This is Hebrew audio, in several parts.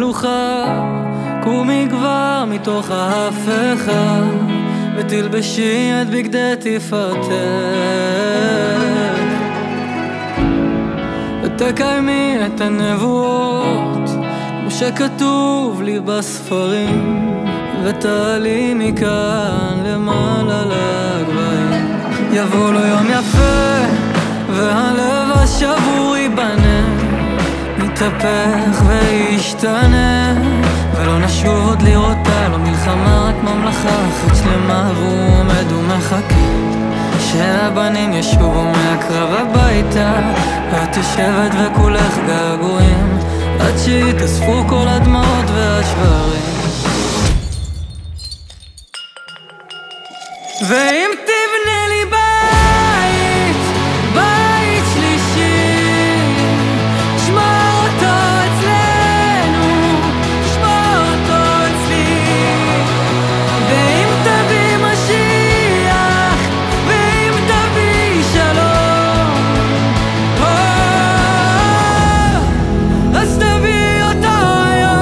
מלוכה, קומי כבר מתוך ההפכה, ותלבשי את בגדי תפארתך, ותקיימי את הנבואות כמו שכתוב לי בספרים, ותעלי מכאן למעלה לגבהים. יבוא לו יום יפה והלב השבור ייבנה, נתהפך וישתנה, ולא נשוב עוד לראותה, לא מלחמה רק ממלכה אחת שלמה, והוא עומד ומחכה שהבנים ישובו מהקרב הביתה, ואת יושבת וכולך געגועים עד שיתאספו כל הדמעות והשברים. ואם תבנה לי בית, בית שלישי, שמור אותו אצלנו, שמור אותו אצלי. ואם תביא משיח, ואם תביא שלום, אז תביא אותו היום.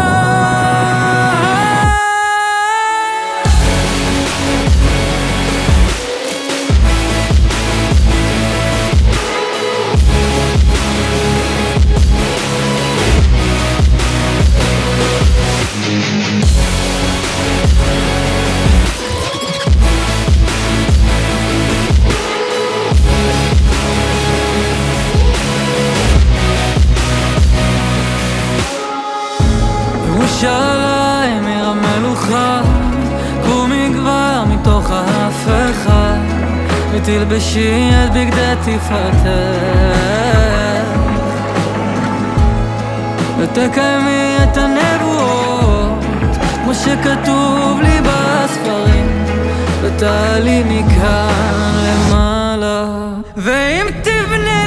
ירושלים עיר המלוכה, קומי כבר מתוך ההפכה, ותלבשי את בגדי תפארתך, ותקיימי את הנבואות כמו שכתוב לי בספרים, ותעלי מכאן למעלה. ואם תבנה